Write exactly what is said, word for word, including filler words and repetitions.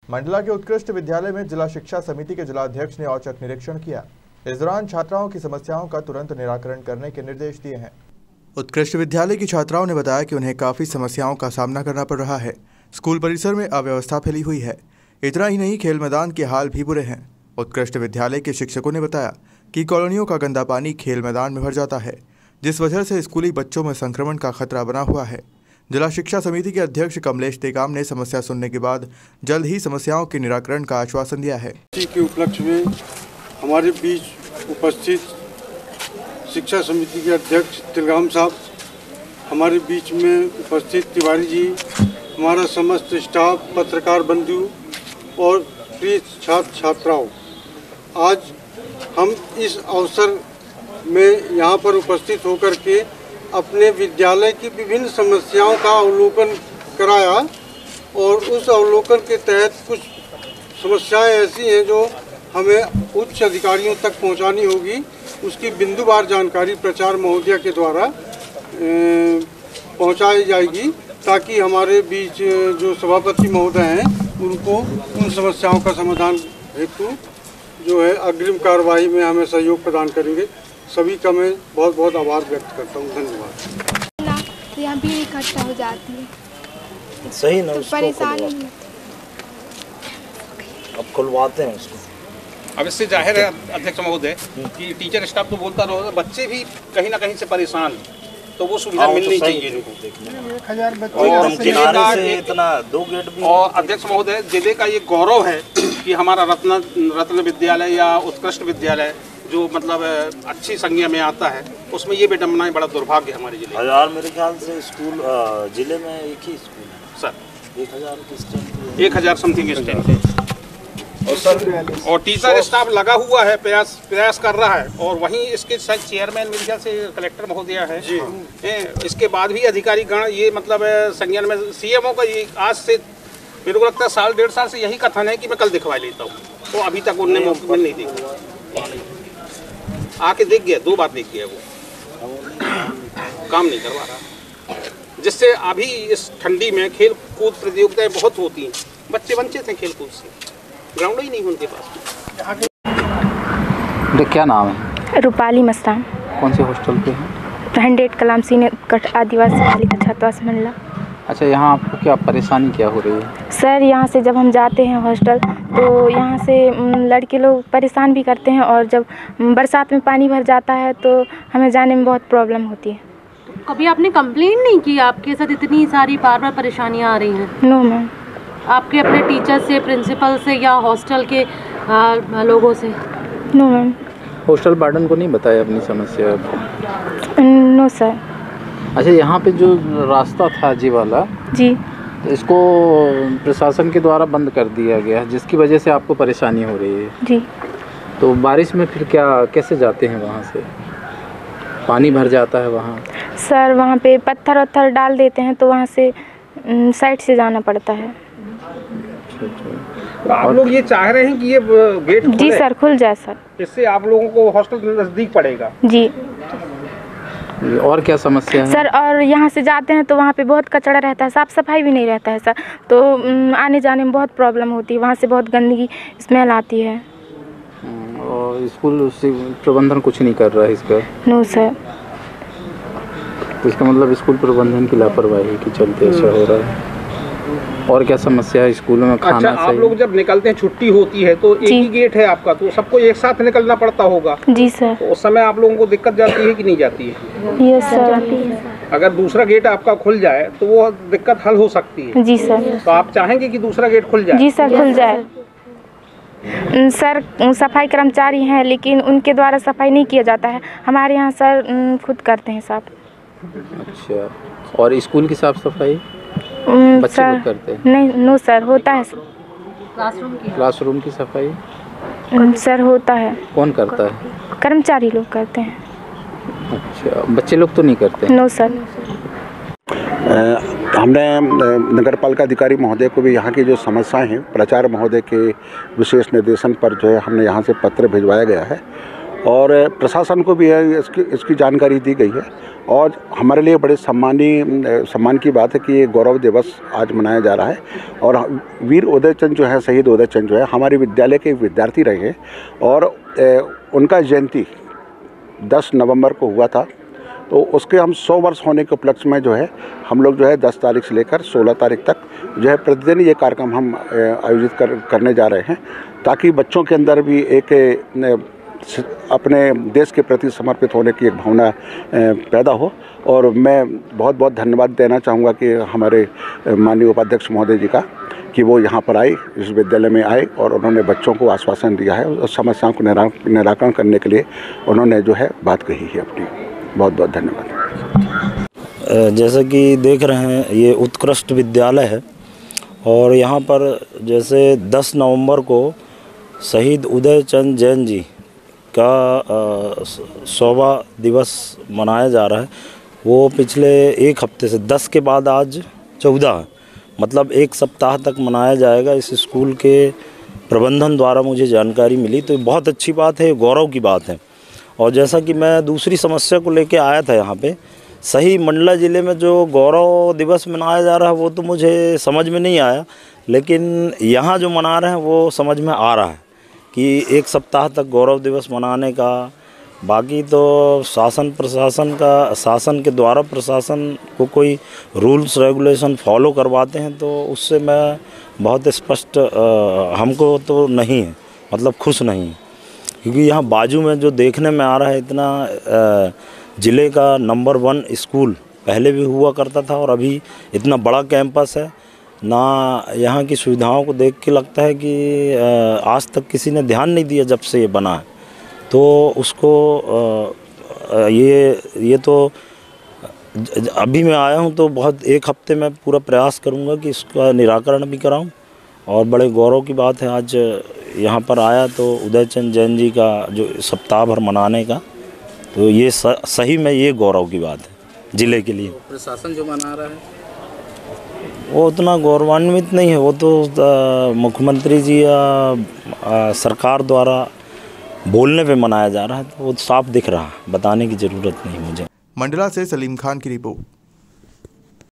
मंडला के उत्कृष्ट विद्यालय में जिला शिक्षा समिति के जिलाध्यक्ष ने औचक निरीक्षण किया। इस दौरान छात्राओं की समस्याओं का तुरंत निराकरण करने के निर्देश दिए हैं। उत्कृष्ट विद्यालय की छात्राओं ने बताया कि उन्हें काफ़ी समस्याओं का सामना करना पड़ रहा है। स्कूल परिसर में अव्यवस्था फैली हुई है। इतना ही नहीं, खेल मैदान के हाल भी बुरे हैं। उत्कृष्ट विद्यालय के शिक्षकों ने बताया कि कॉलोनियों का गंदा पानी खेल मैदान में भर जाता है, जिस वजह से स्कूली बच्चों में संक्रमण का खतरा बना हुआ है। जिला शिक्षा समिति के अध्यक्ष कमलेश टेकाम ने समस्या सुनने के बाद जल्द ही समस्याओं के निराकरण का आश्वासन दिया है। के उपलक्ष्य में हमारे बीच उपस्थित शिक्षा समिति के अध्यक्ष तिलगाम साहब, हमारे बीच में उपस्थित तिवारी जी, हमारा समस्त स्टाफ, पत्रकार बंधु और प्रिय छात्र छात्राओं, आज हम इस अवसर में यहाँ पर उपस्थित होकर के अपने विद्यालय की विभिन्न समस्याओं का अवलोकन कराया और उस अवलोकन के तहत कुछ समस्याएं ऐसी हैं जो हमें उच्च अधिकारियों तक पहुंचानी होगी। उसकी बिंदुवार जानकारी प्रचार महोदया के द्वारा पहुंचाई जाएगी, ताकि हमारे बीच जो सभापति महोदय हैं उनको उन समस्याओं का समाधान हेतु जो है अग्रिम कार्रवाई में हमें सहयोग प्रदान करेंगे। सभी का मैं बहुत बहुत आभार व्यक्त करता हूँ। धन्यवाद। यहाँ भीड़ इकट्ठा हो जाती है, सही ना, तो परेशानी अब खुलवाते हैं उसको। अब इससे जाहिर है अध्यक्ष महोदय कि टीचर स्टाफ तो बोलता रहो, बच्चे भी कहीं ना कहीं से परेशान, तो वो सुविधा मिलनी चाहिए इनको। एक हजार बच्चे इतना दो गेट भी। और अध्यक्ष महोदय, जिले का ये गौरव है कि हमारा रत्न रत्न विद्यालय या उत्कृष्ट विद्यालय जो मतलब अच्छी संज्ञा में आता है, उसमें ये विडम्बना बड़ा दुर्भाग्य है हमारे जिले। हजार मेरे ख्याल से स्कूल जिले में एक ही स्कूल है सर। एक हजार की स्ट्रेंथ एक हजार समथिंग स्ट्रेंथ है और सर और टीचर स्टाफ लगा हुआ है, प्रयास प्रयास कर रहा है। और वहीं इसके चेयरमैन मेरे ख्याल से कलेक्टर महोदया है जी। इसके बाद भी अधिकारी गण ये मतलब संज्ञान में सीएमओ का ये आज से मेरे को लगता है साल डेढ़ साल से यही कथन है कि मैं कल दिखवा लेता हूँ, तो अभी तक उन्होंने मौके नहीं देखा। आके देख गया, दो बार देख गया, वो काम नहीं करवा रहा, जिससे अभी इस ठंडी में खेल कूद प्रतियोगिताएं बहुत होती हैं। बच्चे वंचित हैं खेल कूद से, ग्राउंड ही नहीं उनके पास। क्या नाम है? रूपाली मस्तान। कौन से हॉस्टल पे है? हंड्रेड कलाम सीने कट आदिवासी बालिका छात्रावास मंडला। अच्छा, यहाँ आपको क्या परेशानी क्या हो रही है? सर, यहाँ से जब हम जाते हैं हॉस्टल तो यहाँ से लड़के लोग परेशान भी करते हैं, और जब बरसात में पानी भर जाता है तो हमें जाने में बहुत प्रॉब्लम होती है। तो कभी आपने कंप्लेंट नहीं की? आपके साथ इतनी सारी बार बार परेशानियाँ आ रही हैं। No ma'am. आपके अपने टीचर से, प्रिंसिपल से या हॉस्टल के आ, लोगों से? No ma'am. हॉस्टल वार्डन को नहीं बताया अपनी समस्या? No sir. अच्छा, यहाँ पे जो रास्ता था जी वाला जी, इसको प्रशासन के द्वारा बंद कर दिया गया, जिसकी वजह से आपको परेशानी हो रही है जी। तो बारिश में फिर क्या कैसे जाते हैं? वहाँ से पानी भर जाता है वहाँ? सर, वहाँ पे पत्थर वत्थर डाल देते हैं, तो वहाँ से साइड से जाना पड़ता है। तो आप लोग ये चाह रहे हैं कि ये गेट जी सर, खुल जाए सर, इससे आप लोगों को हॉस्टल नज़दीक पड़ेगा जी। और क्या समस्या है सर? और यहाँ से जाते हैं तो वहाँ पे बहुत कचरा रहता है, साफ़ सफाई भी नहीं रहता है सर, तो आने जाने में बहुत प्रॉब्लम होती है। वहाँ से बहुत गंदगी स्मेल आती है। और स्कूल प्रबंधन कुछ नहीं कर रहा है इसका? No sir. तो इसका मतलब स्कूल प्रबंधन की लापरवाही के चलते ऐसा हो रहा है। और क्या समस्या है स्कूलों में? खाना? अच्छा, आप लोग जब निकलते हैं, छुट्टी होती है तो एक ही गेट है आपका, तो सबको एक साथ निकलना पड़ता होगा? जी सर। तो उस समय आप लोगों को दिक्कत जाती है कि नहीं जाती है? Yes sir. अगर दूसरा गेट आपका खुल जाए तो वो दिक्कत हल हो सकती है। जी सर। तो आप चाहेंगे कि दूसरा गेट खुल जाए? जी सर, खुल जाए। सर, सफाई कर्मचारी हैं, लेकिन उनके द्वारा सफाई नहीं किया जाता है। हमारे यहाँ सर खुद करते हैं साफ। अच्छा, और स्कूल की साफ सफाई बच्चे सर लोग करते हैं? नहीं, नो सर, होता है। क्लासरूम की क्लासरूम की सफाई सर होता है। कौन करता है? कर्मचारी लोग करते हैं। अच्छा, बच्चे लोग तो नहीं करते? No sir. हमने नगर पालिका अधिकारी महोदय को भी यहाँ की जो समस्याएं हैं, प्रचार महोदय के विशेष निर्देशन पर जो है हमने यहाँ से पत्र भिजवाया गया है, और प्रशासन को भी है इसकी इसकी जानकारी दी गई है। और हमारे लिए बड़े सम्मानीय सम्मान की बात है कि ये गौरव दिवस आज मनाया जा रहा है। और वीर उदय चंद जो है, शहीद उदय चंद जो है, हमारे विद्यालय के विद्यार्थी रहे हैं और उनका जयंती दस नवंबर को हुआ था। तो उसके हम सौ वर्ष होने के उपलक्ष्य में जो है हम लोग जो है दस तारीख से लेकर सोलह तारीख तक जो है प्रतिदिन ये कार्यक्रम हम आयोजित कर करने जा रहे हैं, ताकि बच्चों के अंदर भी एक अपने देश के प्रति समर्पित होने की एक भावना पैदा हो। और मैं बहुत बहुत धन्यवाद देना चाहूँगा कि हमारे माननीय उपाध्यक्ष महोदय जी का, कि वो यहाँ पर आए, इस विद्यालय में आए और उन्होंने बच्चों को आश्वासन दिया है और समस्याओं को निराकरण करने के लिए उन्होंने जो है बात कही है अपनी। बहुत बहुत धन्यवाद। जैसे कि देख रहे हैं ये उत्कृष्ट विद्यालय है और यहाँ पर जैसे दस नवंबर को शहीद उदय चंद जैन जी का सौवा दिवस मनाया जा रहा है। वो पिछले एक हफ्ते से दस के बाद आज चौदह है, मतलब एक सप्ताह तक मनाया जाएगा। इस स्कूल के प्रबंधन द्वारा मुझे जानकारी मिली, तो बहुत अच्छी बात है, गौरव की बात है। और जैसा कि मैं दूसरी समस्या को लेके आया था यहाँ पे, सही मंडला ज़िले में जो गौरव दिवस मनाया जा रहा है वो तो मुझे समझ में नहीं आया, लेकिन यहाँ जो मना रहे हैं वो समझ में आ रहा है कि एक सप्ताह तक गौरव दिवस मनाने का। बाकी तो शासन प्रशासन का शासन के द्वारा प्रशासन को कोई रूल्स रेगुलेशन फॉलो करवाते हैं तो उससे मैं बहुत स्पष्ट हमको तो नहीं है, मतलब खुश नहीं है। क्योंकि यहाँ बाजू में जो देखने में आ रहा है इतना ज़िले का नंबर वन स्कूल पहले भी हुआ करता था और अभी इतना बड़ा कैंपस है ना। यहाँ की सुविधाओं को देख के लगता है कि आज तक किसी ने ध्यान नहीं दिया जब से ये बना है। तो उसको ये ये तो अभी मैं आया हूँ तो बहुत एक हफ्ते में पूरा प्रयास करूँगा कि इसका निराकरण भी कराऊँ। और बड़े गौरव की बात है आज यहाँ पर आया तो उदय चंद जैन जी का जो सप्ताह भर मनाने का, तो ये सही में ये गौरव की बात है ज़िले के लिए। प्रशासन जो मना रहा है वो उतना गौरवान्वित नहीं है, वो तो मुख्यमंत्री जी या सरकार द्वारा बोलने पे मनाया जा रहा है, तो वो साफ दिख रहा है, बताने की ज़रूरत नहीं मुझे। मंडला से सलीम खान की रिपोर्ट।